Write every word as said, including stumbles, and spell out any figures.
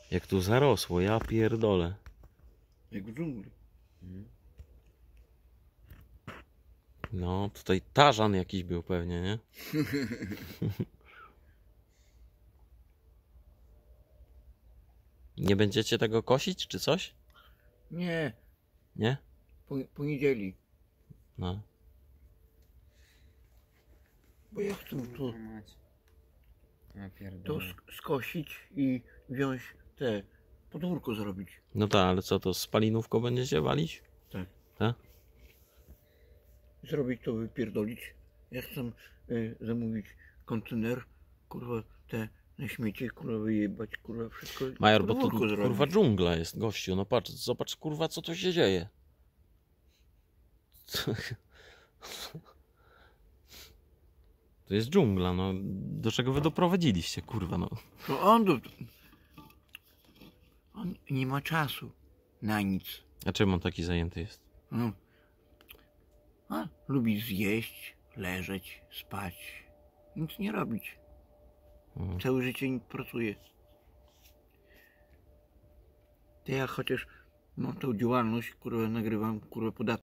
Jak tu zarosło, ja pierdolę. Jak w dżungli. No, tutaj tarzan jakiś był pewnie, nie? Nie będziecie tego kosić, czy coś? Nie, Nie? po, po niedzieli. No. Bo ja chcę to, Ja to pierdolę. sk skosić i wziąć te, podwórko zrobić. No tak, ale co to, spalinówką będziecie walić? Tak. Tak? Zrobić to, wypierdolić. Ja chcę y, zamówić kontener, kurwa, te na śmiecie, kurwa, wyjebać, kurwa, wszystko. Major, bo tu podwórko kurwa zrobić. dżungla jest, gościu. No patrz, zobacz kurwa co tu się dzieje. To jest dżungla, no. Do czego wy doprowadziliście, kurwa, no. To on, do... on nie ma czasu na nic. A czemu on taki zajęty jest? No. A, lubi zjeść, leżeć, spać, nic nie robić. Mhm. Całe życie nie pracuje. To ja chociaż mam tą działalność, kurwa, nagrywam, kurwa, podatki.